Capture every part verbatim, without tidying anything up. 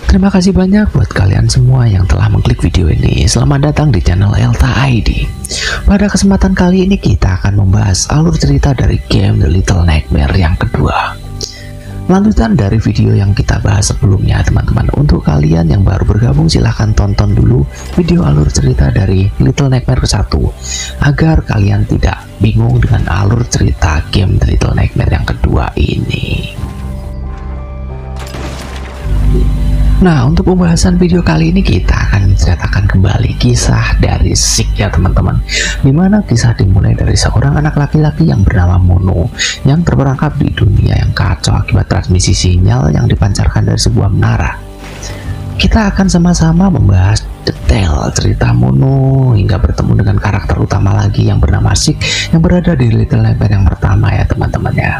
Terima kasih banyak buat kalian semua yang telah mengklik video ini. Selamat datang di channel Elta I D. Pada kesempatan kali ini kita akan membahas alur cerita dari game The Little Nightmare yang kedua. Lanjutan dari video yang kita bahas sebelumnya, teman-teman. Untuk kalian yang baru bergabung, silahkan tonton dulu video alur cerita dari Little Nightmare ke satu agar kalian tidak bingung dengan alur cerita game The Little Nightmare yang kedua ini. Nah, untuk pembahasan video kali ini kita akan menceritakan kembali kisah dari Sick ya teman-teman, dimana kisah dimulai dari seorang anak laki-laki yang bernama Mono yang terperangkap di dunia yang kacau akibat transmisi sinyal yang dipancarkan dari sebuah menara. Kita akan sama-sama membahas detail cerita Mono hingga bertemu dengan karakter utama lagi yang bernama Sick yang berada di Little Nightmare yang pertama ya teman-teman ya.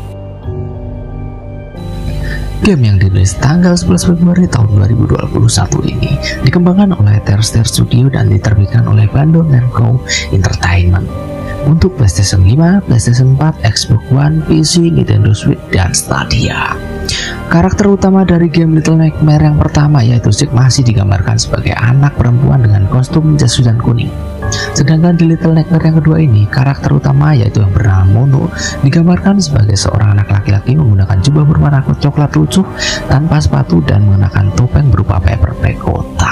Game yang dirilis tanggal sebelas Februari tahun dua ribu dua puluh satu ini dikembangkan oleh Terster Studio dan diterbitkan oleh Bandai Namco Entertainment untuk PlayStation lima, PlayStation empat, Xbox One, P C, Nintendo Switch, dan Stadia. Karakter utama dari game Little Nightmare yang pertama yaitu Sick masih digambarkan sebagai anak perempuan dengan kostum jas hujan kuning. Sedangkan di Little Nightmare yang kedua ini, karakter utama yaitu yang bernama Mono digambarkan sebagai seorang anak laki-laki menggunakan jubah berwarna coklat lusuh tanpa sepatu dan mengenakan topeng berupa paper bag kotak.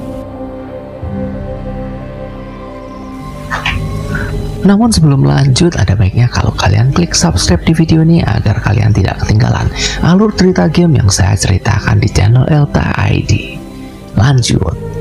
Namun sebelum lanjut, ada baiknya kalau kalian klik subscribe di video ini agar kalian tidak ketinggalan alur cerita game yang saya ceritakan di channel Elta I D. Lanjut.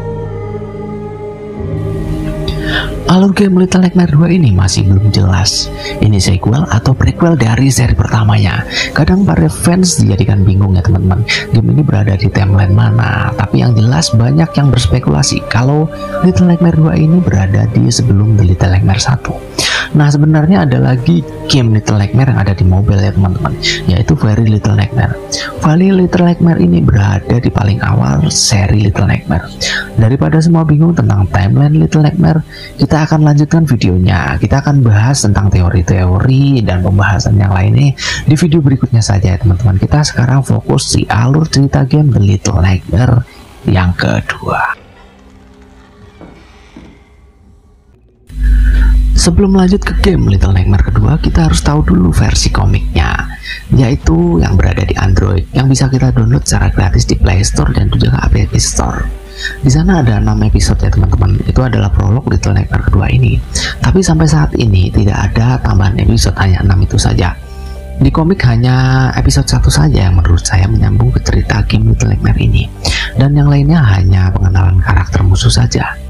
Alur game Little Nightmare dua ini masih belum jelas. Ini sequel atau prequel dari seri pertamanya. Kadang para fans dijadikan bingung ya teman-teman, game ini berada di timeline mana. Tapi yang jelas banyak yang berspekulasi kalau Little Nightmare dua ini berada di sebelum The Little Nightmare satu. Nah, sebenarnya ada lagi game Little Nightmare yang ada di mobile ya teman-teman, yaitu Very Little Nightmare. Very Little Nightmare ini berada di paling awal seri Little Nightmare. Daripada semua bingung tentang timeline Little Nightmare, kita akan lanjutkan videonya. Kita akan bahas tentang teori-teori dan pembahasan yang lainnya di video berikutnya saja ya teman-teman. Kita sekarang fokus di alur cerita game The Little Nightmare yang kedua. Sebelum lanjut ke game Little Nightmare kedua, kita harus tahu dulu versi komiknya, yaitu yang berada di Android, yang bisa kita download secara gratis di Play Store dan juga App Store. Di sana ada enam episode ya teman-teman. Itu adalah prolog Little Nightmare kedua ini. Tapi sampai saat ini tidak ada tambahan episode, hanya enam itu saja. Di komik hanya episode satu saja yang menurut saya menyambung ke cerita game Little Nightmare ini, dan yang lainnya hanya pengenalan karakter musuh saja.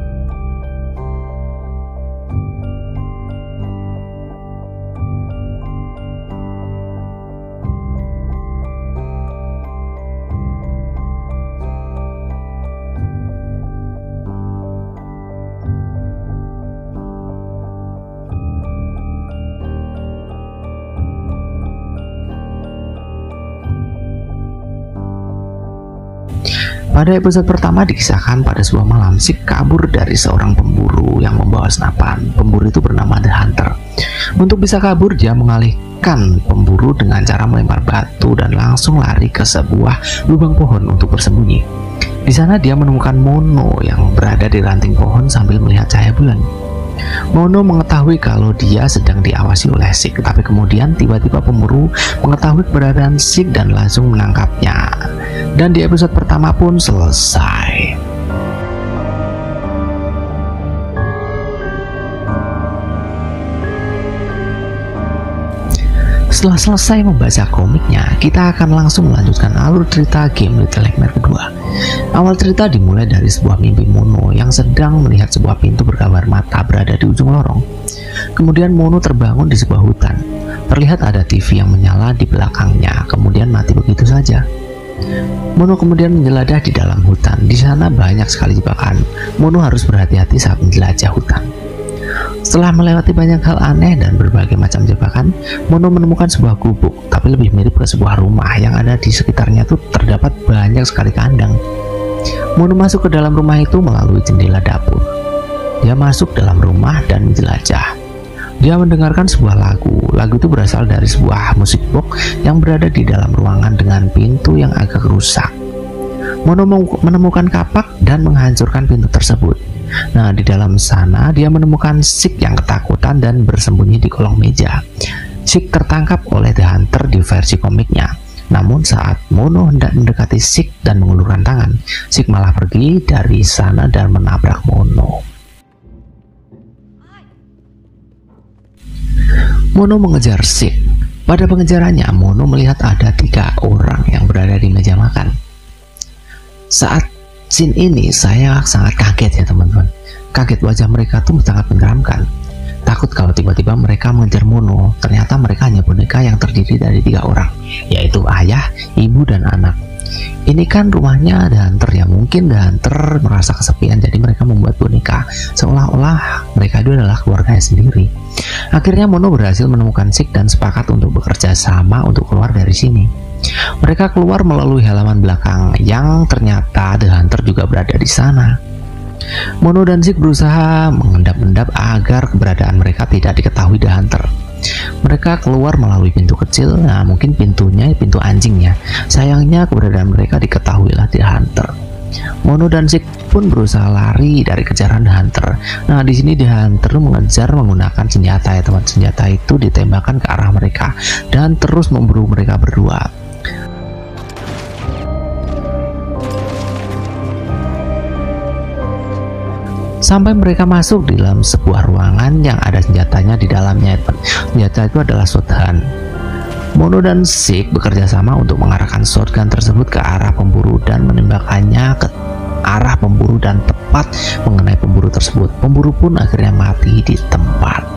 Pada episode pertama dikisahkan pada sebuah malam Sick kabur dari seorang pemburu yang membawa senapan. Pemburu itu bernama The Hunter. Untuk bisa kabur, dia mengalihkan pemburu dengan cara melempar batu dan langsung lari ke sebuah lubang pohon untuk bersembunyi. Di sana dia menemukan Mono yang berada di ranting pohon sambil melihat cahaya bulan. Mono mengetahui kalau dia sedang diawasi oleh Sick, tapi kemudian tiba-tiba pemburu mengetahui keberadaan Sick dan langsung menangkapnya. Dan di episode pertama pun selesai. Setelah selesai membaca komiknya, kita akan langsung melanjutkan alur cerita game Little Nightmare kedua. Awal cerita dimulai dari sebuah mimpi Mono yang sedang melihat sebuah pintu bergambar mata berada di ujung lorong. Kemudian Mono terbangun di sebuah hutan. Terlihat ada T V yang menyala di belakangnya, kemudian mati begitu saja. Mono kemudian menjeladah di dalam hutan. Di sana banyak sekali jebakan. Mono harus berhati-hati saat menjelajah hutan. Setelah melewati banyak hal aneh dan berbagai macam jebakan, Mono menemukan sebuah gubuk, tapi lebih mirip ke sebuah rumah yang ada di sekitarnya tuh terdapat banyak sekali kandang. Mono masuk ke dalam rumah itu melalui jendela dapur. Dia masuk dalam rumah dan menjelajah. Dia mendengarkan sebuah lagu. Lagu itu berasal dari sebuah musik box yang berada di dalam ruangan dengan pintu yang agak rusak. Mono menemukan kapak dan menghancurkan pintu tersebut. Nah, di dalam sana dia menemukan Sik yang ketakutan dan bersembunyi di kolong meja. Sik tertangkap oleh The Hunter di versi komiknya. Namun saat Mono hendak mendekati Sik dan mengulurkan tangan, Sik malah pergi dari sana dan menabrak Mono. Mono mengejar Sik. Pada pengejarannya, Mono melihat ada tiga orang yang berada di meja makan. Saat scene ini saya sangat kaget ya teman-teman. Kaget, wajah mereka tuh sangat menyeramkan. Takut kalau tiba-tiba mereka mengejar Mono. Ternyata mereka hanya boneka yang terdiri dari tiga orang, yaitu ayah, ibu, dan anak. Ini kan rumahnya The Hunter ya, mungkin The Hunter merasa kesepian, jadi mereka membuat boneka seolah-olah mereka itu adalah keluarganya sendiri. Akhirnya Mono berhasil menemukan Sik dan sepakat untuk bekerja sama untuk keluar dari sini. Mereka keluar melalui halaman belakang yang ternyata The Hunter juga berada di sana. Mono dan Sik berusaha mengendap-endap agar keberadaan mereka tidak diketahui The Hunter. Mereka keluar melalui pintu kecil. Nah, mungkin pintunya pintu anjingnya. Sayangnya keberadaan mereka diketahuilah The Hunter. Mono dan Sik pun berusaha lari dari kejaran The Hunter. Nah, di sini The Hunter mengejar menggunakan senjata ya teman. Senjata itu ditembakkan ke arah mereka dan terus memburu mereka berdua. Sampai mereka masuk di dalam sebuah ruangan yang ada senjatanya di dalamnya. Senjata itu adalah shotgun. Mono dan Sik bekerja sama untuk mengarahkan shotgun tersebut ke arah pemburu dan menembakkannya ke arah pemburu dan tepat mengenai pemburu tersebut. Pemburu pun akhirnya mati di tempat.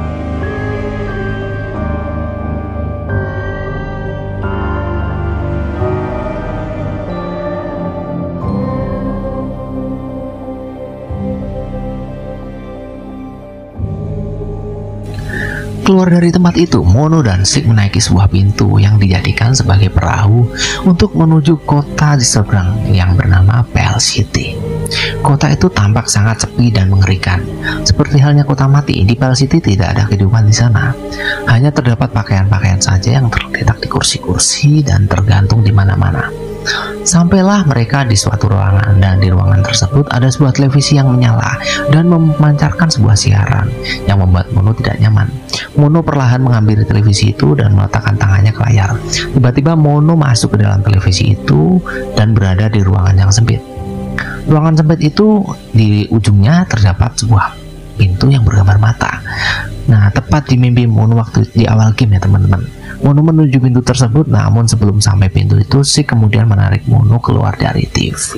Keluar dari tempat itu, Mono dan Sik menaiki sebuah pintu yang dijadikan sebagai perahu untuk menuju kota di seberang yang bernama Pale City. Kota itu tampak sangat sepi dan mengerikan. Seperti halnya kota mati, di Pale City tidak ada kehidupan di sana. Hanya terdapat pakaian-pakaian saja yang terletak di kursi-kursi dan tergantung di mana-mana. Sampailah mereka di suatu ruangan, dan di ruangan tersebut ada sebuah televisi yang menyala dan memancarkan sebuah siaran yang membuat Mono tidak nyaman. Mono perlahan mengambil televisi itu dan meletakkan tangannya ke layar. Tiba-tiba Mono masuk ke dalam televisi itu dan berada di ruangan yang sempit. Ruangan sempit itu di ujungnya terdapat sebuah pintu yang bergambar mata. Nah, tepat di mimpi Mono waktu di awal game ya teman-teman. Mono menuju pintu tersebut, namun sebelum sampai pintu itu, Sik kemudian menarik Mono keluar dari T V.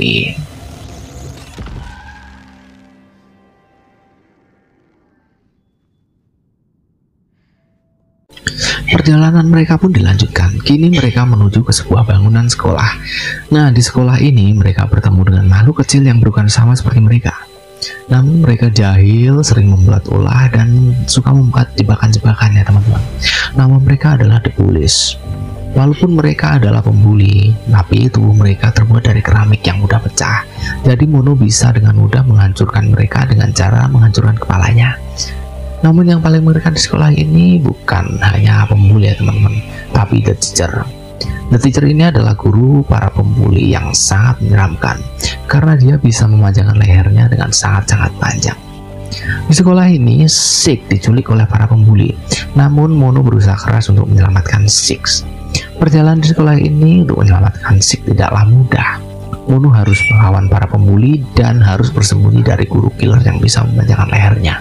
Perjalanan mereka pun dilanjutkan. Kini mereka menuju ke sebuah bangunan sekolah. Nah, di sekolah ini mereka bertemu dengan makhluk kecil yang berukuran sama seperti mereka. Namun mereka jahil, sering membuat ulah, dan suka membuat jebakan-jebakan ya teman-teman. Nama mereka adalah The Bullies. Walaupun mereka adalah pembuli, tapi tubuh mereka terbuat dari keramik yang mudah pecah. Jadi Mono bisa dengan mudah menghancurkan mereka dengan cara menghancurkan kepalanya. Namun yang paling mengerikan di sekolah ini bukan hanya pembuli ya teman-teman, tapi The Teacher. The Teacher ini adalah guru para pembuli yang sangat menyeramkan karena dia bisa memanjangkan lehernya dengan sangat-sangat panjang. Di sekolah ini, Sik diculik oleh para pembuli, namun Mono berusaha keras untuk menyelamatkan Sik. Perjalanan di sekolah ini untuk menyelamatkan Sik tidaklah mudah. Mono harus melawan para pembuli dan harus bersembunyi dari guru killer yang bisa memanjangkan lehernya.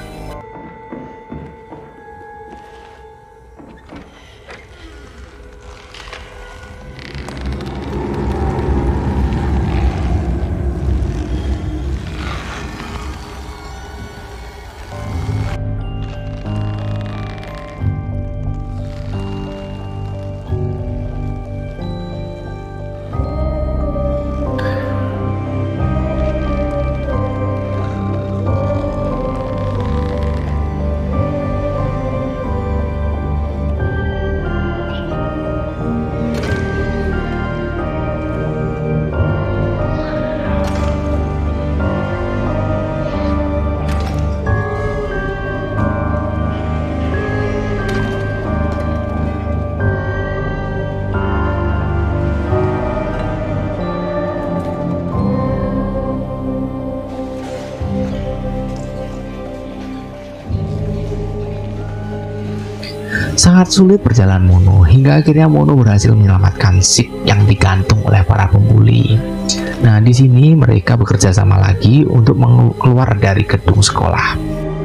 Sangat sulit berjalan Mono, hingga akhirnya Mono berhasil menyelamatkan Sik yang digantung oleh para pembuli. Nah, di sini mereka bekerja sama lagi untuk keluar dari gedung sekolah.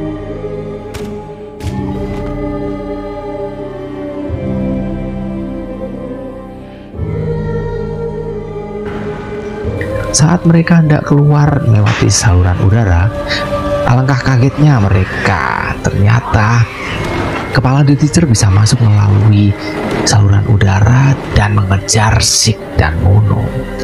Saat mereka hendak keluar melewati saluran udara, alangkah kagetnya mereka. Ternyata kepala The Teacher bisa masuk melalui saluran udara dan mengejar Sik dan Mono.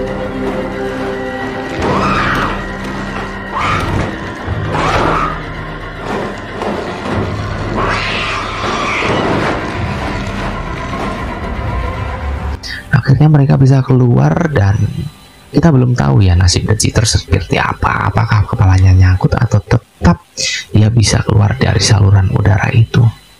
Akhirnya mereka bisa keluar dan kita belum tahu ya nasib The Teacher seperti apa. Apakah kepalanya nyangkut atau tetap dia bisa keluar dari saluran udara itu.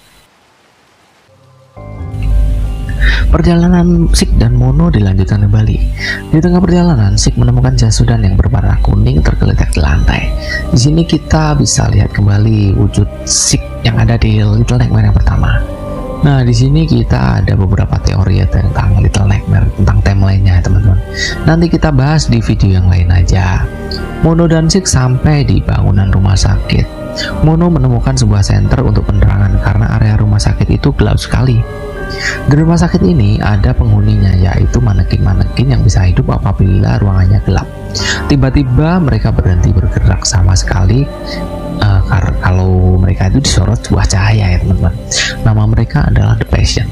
Perjalanan Sik dan Mono dilanjutkan kembali. Di tengah perjalanan, Sik menemukan jas sudan yang berwarna kuning tergeletak di lantai. Di sini kita bisa lihat kembali wujud Sik yang ada di Little Nightmares yang pertama. Nah, di sini kita ada beberapa teori ya tentang Little Nightmares, tentang timeline-nya teman-teman. Nanti kita bahas di video yang lain aja. Mono dan Sik sampai di bangunan rumah sakit. Mono menemukan sebuah senter untuk penerangan karena area rumah sakit itu gelap sekali. Di rumah sakit ini ada penghuninya, yaitu manekin-manekin yang bisa hidup apabila ruangannya gelap. Tiba-tiba mereka berhenti bergerak sama sekali uh, kalau mereka itu disorot sebuah cahaya ya teman-teman. Nama mereka adalah The Patient.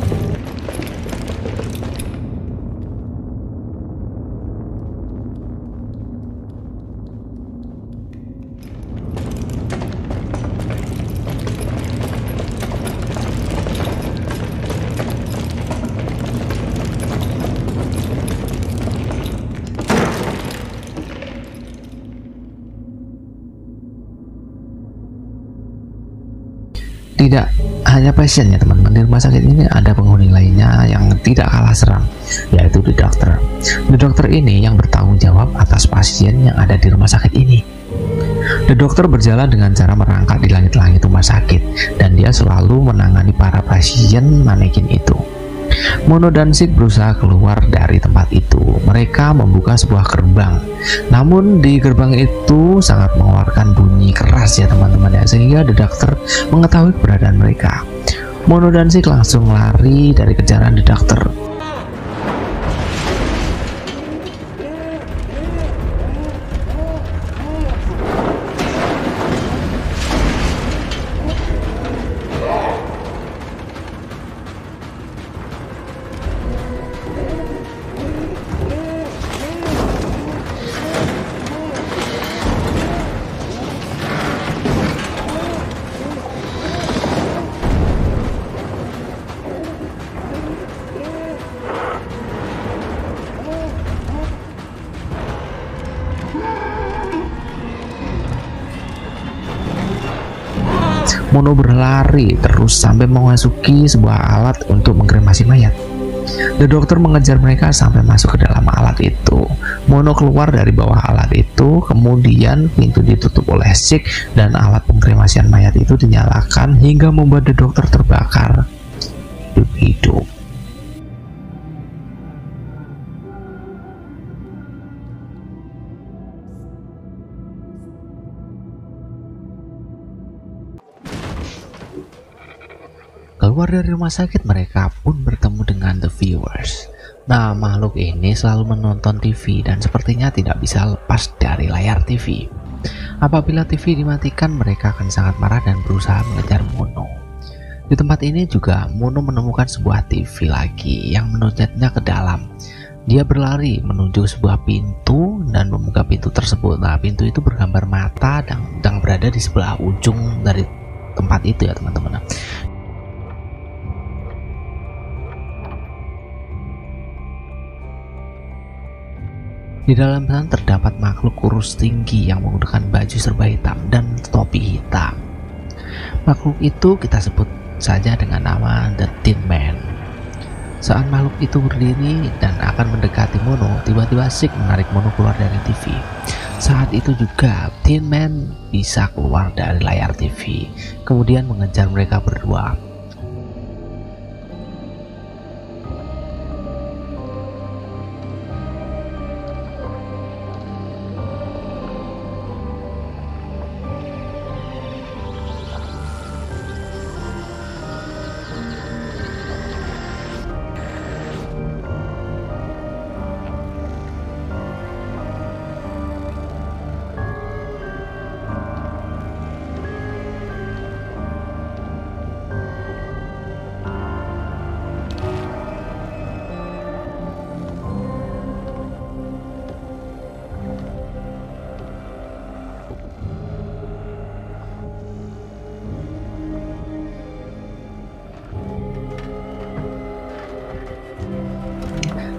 Tidak hanya pasien ya teman-teman, di rumah sakit ini ada penghuni lainnya yang tidak kalah seram, yaitu The Doctor. The Doctor ini yang bertanggung jawab atas pasien yang ada di rumah sakit ini. The Doctor berjalan dengan cara merangkak di langit-langit rumah sakit, dan dia selalu menangani para pasien manekin itu. Mono dan Sik berusaha keluar dari tempat itu. Mereka membuka sebuah gerbang, namun di gerbang itu sangat mengeluarkan bunyi keras ya teman-teman ya, sehingga The Doctor mengetahui keberadaan mereka. Mono dan Sik langsung lari dari kejaran The Doctor. Mono berlari terus sampai memasuki sebuah alat untuk mengkremasi mayat. The Doctor mengejar mereka sampai masuk ke dalam alat itu. Mono keluar dari bawah alat itu, kemudian pintu ditutup oleh Sik dan alat pengkremasian mayat itu dinyalakan hingga membuat The Doctor terbakar hidup-hidup. Keluar dari rumah sakit, mereka pun bertemu dengan The Viewers. Nah, makhluk ini selalu menonton T V dan sepertinya tidak bisa lepas dari layar T V. Apabila T V dimatikan, mereka akan sangat marah dan berusaha mengejar Mono. Di tempat ini juga Mono menemukan sebuah T V lagi yang menuntutnya ke dalam. Dia berlari menuju sebuah pintu dan membuka pintu tersebut. Nah, pintu itu bergambar mata dan, dan berada di sebelah ujung dari tempat itu ya teman-teman. Di dalam sana terdapat makhluk kurus tinggi yang menggunakan baju serba hitam dan topi hitam. Makhluk itu kita sebut saja dengan nama The Tin Man. Saat makhluk itu berdiri dan akan mendekati Mono, tiba-tiba Sik menarik Mono keluar dari T V. Saat itu juga Tin Man bisa keluar dari layar T V, kemudian mengejar mereka berdua.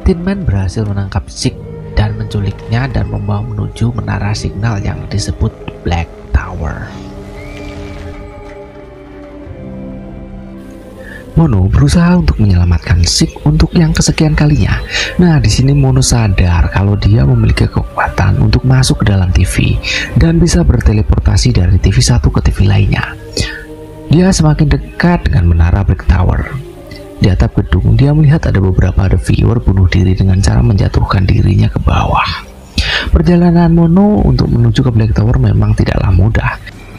Tin Man berhasil menangkap Zeke dan menculiknya dan membawa menuju menara signal yang disebut Black Tower. Mono berusaha untuk menyelamatkan Zeke untuk yang kesekian kalinya. Nah, di sini Mono sadar kalau dia memiliki kekuatan untuk masuk ke dalam T V dan bisa berteleportasi dari T V satu ke T V lainnya. Dia semakin dekat dengan menara Black Tower. Di atap gedung, dia melihat ada beberapa The Viewer bunuh diri dengan cara menjatuhkan dirinya ke bawah. Perjalanan Mono untuk menuju ke Black Tower memang tidaklah mudah.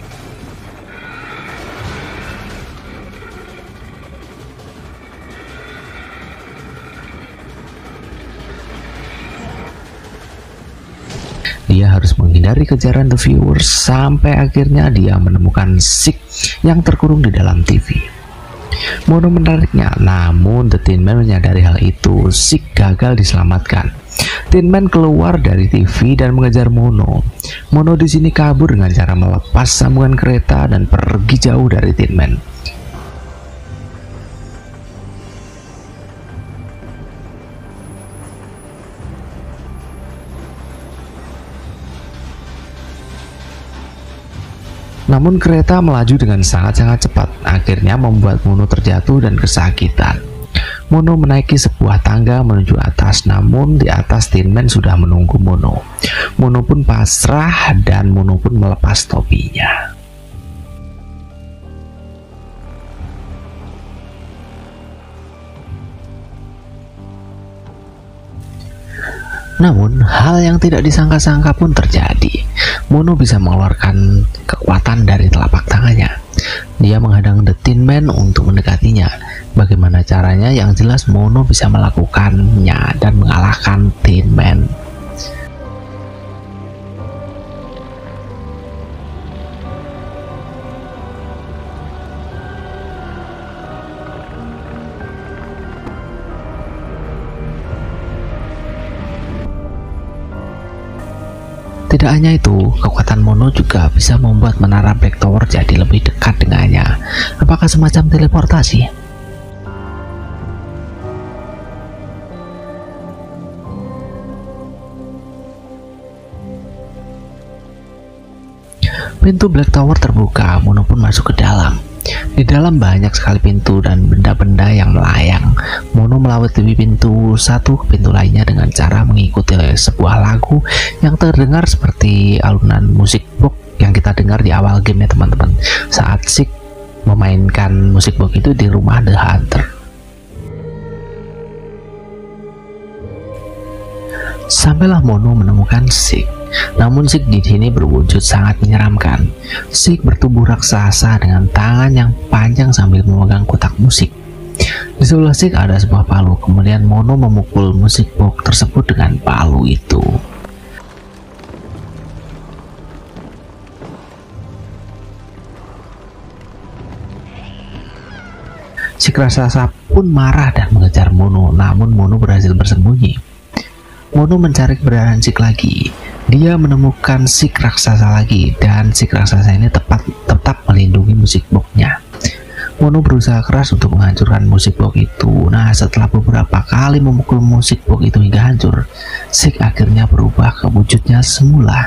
Dia harus menghindari kejaran The Viewers sampai akhirnya dia menemukan Zeke yang terkurung di dalam T V. Mono menariknya, namun The Tin Man menyadari hal itu. Zeke gagal diselamatkan. Tin Man keluar dari T V dan mengejar Mono. Mono di sini kabur dengan cara melepas sambungan kereta dan pergi jauh dari Tin Man. Namun kereta melaju dengan sangat-sangat cepat, akhirnya membuat Mono terjatuh dan kesakitan. Mono menaiki sebuah tangga menuju atas, namun di atas Tin Man sudah menunggu Mono. Mono pun pasrah dan Mono pun melepas topinya. Namun, hal yang tidak disangka-sangka pun terjadi. Mono bisa mengeluarkan kekuatan dari telapak tangannya. Dia menghadang The Tin Man untuk mendekatinya. Bagaimana caranya? Yang jelas Mono bisa melakukannya dan mengalahkan Tin Man. Tidak hanya itu, kekuatan Mono juga bisa membuat menara Black Tower jadi lebih dekat dengannya. Apakah semacam teleportasi? Pintu Black Tower terbuka, Mono pun masuk ke dalam. Di dalam banyak sekali pintu dan benda-benda yang melayang. Mono melewati pintu satu ke pintu lainnya dengan cara mengikuti sebuah lagu yang terdengar seperti alunan musik box yang kita dengar di awal game ya teman-teman, saat Zeke memainkan musik box itu di rumah The Hunter. Sampailah Mono menemukan Zeke. Namun Zeke di sini berwujud sangat menyeramkan. Zeke bertubuh raksasa dengan tangan yang panjang sambil memegang kotak musik. Di sebelah Zeke ada sebuah palu. Kemudian Mono memukul musik box tersebut dengan palu itu. Zeke raksasa pun marah dan mengejar Mono. Namun Mono berhasil bersembunyi. Mono mencari keberadaan Zeke lagi. Dia menemukan Zeke raksasa lagi, dan Zeke raksasa ini tepat tetap melindungi musik box-nya. Mono berusaha keras untuk menghancurkan musik box itu. Nah, setelah beberapa kali memukul musik box itu hingga hancur, Zeke akhirnya berubah ke wujudnya semula.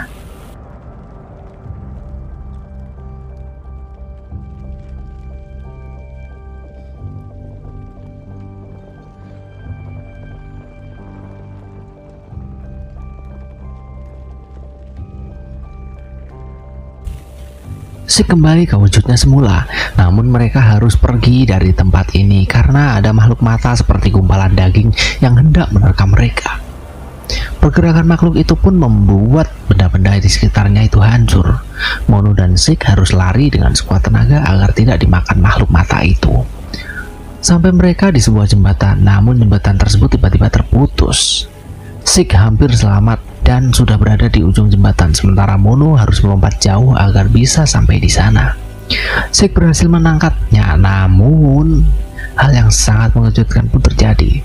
Zeke kembali ke wujudnya semula, namun mereka harus pergi dari tempat ini karena ada makhluk mata seperti gumpalan daging yang hendak menerkam mereka. Pergerakan makhluk itu pun membuat benda-benda di sekitarnya itu hancur. Mono dan Zeke harus lari dengan sekuat tenaga agar tidak dimakan makhluk mata itu. Sampai mereka di sebuah jembatan, namun jembatan tersebut tiba-tiba terputus. Zeke hampir selamat dan sudah berada di ujung jembatan, sementara Mono harus melompat jauh agar bisa sampai di sana. Zeke berhasil menangkapnya, namun hal yang sangat mengejutkan pun terjadi.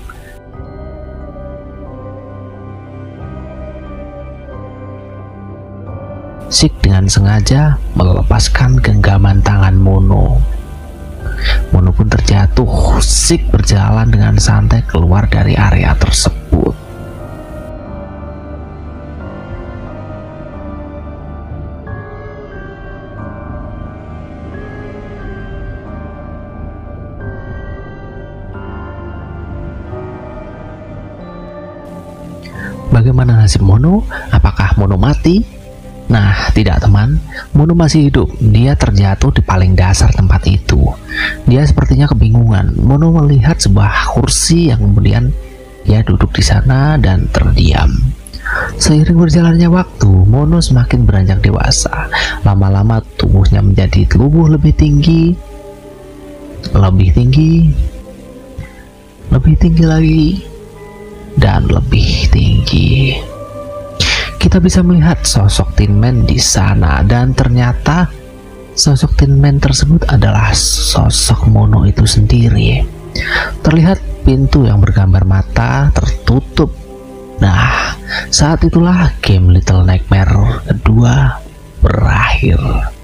Zeke dengan sengaja melepaskan genggaman tangan Mono. Mono pun terjatuh. Zeke berjalan dengan santai keluar dari area tersebut. Bagaimana nasib Mono? Apakah Mono mati? Nah, tidak teman, Mono masih hidup. Dia terjatuh di paling dasar tempat itu. Dia sepertinya kebingungan. Mono melihat sebuah kursi yang kemudian dia duduk di sana dan terdiam. Seiring berjalannya waktu, Mono semakin beranjak dewasa. Lama-lama tubuhnya menjadi tumbuh lebih tinggi, lebih tinggi, lebih tinggi lagi, dan lebih tinggi. Kita bisa melihat sosok Tin Man di sana, dan ternyata sosok Tin Man tersebut adalah sosok Mono itu sendiri. Terlihat pintu yang bergambar mata tertutup. Nah, saat itulah game Little Nightmare kedua berakhir.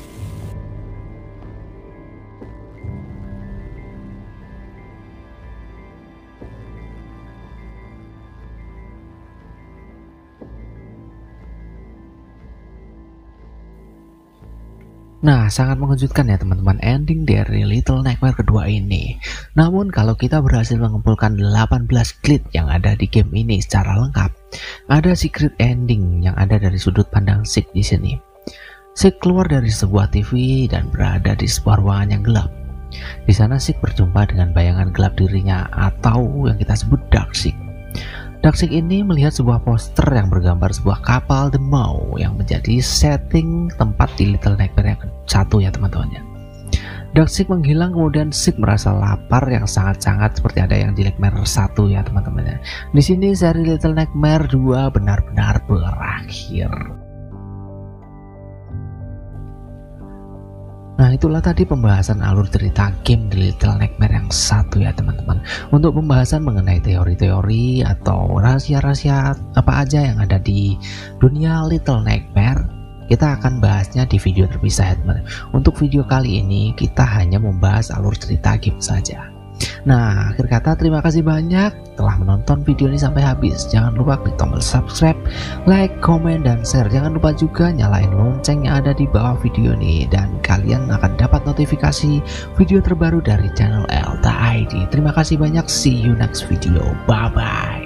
Nah, sangat mengejutkan ya teman-teman ending dari Little Nightmare kedua ini. Namun kalau kita berhasil mengumpulkan delapan belas glitch yang ada di game ini secara lengkap, ada secret ending yang ada dari sudut pandang Sik di sini. Sik keluar dari sebuah T V dan berada di sebuah ruangan yang gelap. Di sana Sik berjumpa dengan bayangan gelap dirinya atau yang kita sebut Dark Sik. Dark-Sik ini melihat sebuah poster yang bergambar sebuah kapal The Maw yang menjadi setting tempat di Little Nightmare yang satu ya teman-teman. Dark-Sik menghilang, kemudian Sik merasa lapar yang sangat-sangat seperti ada yang di Nightmare satu ya teman-teman. Di sini seri Little Nightmare dua benar-benar berakhir. Nah, itulah tadi pembahasan alur cerita game di Little Nightmare yang satu ya teman-teman. Untuk pembahasan mengenai teori-teori atau rahasia-rahasia apa aja yang ada di dunia Little Nightmare, kita akan bahasnya di video terpisah ya teman-teman. Untuk video kali ini kita hanya membahas alur cerita game saja. Nah, akhir kata terima kasih banyak telah menonton video ini sampai habis. Jangan lupa klik tombol subscribe, like, komen, dan share. Jangan lupa juga nyalain lonceng yang ada di bawah video ini, dan kalian akan dapat notifikasi video terbaru dari channel Elta I D. Terima kasih banyak, see you next video, bye bye.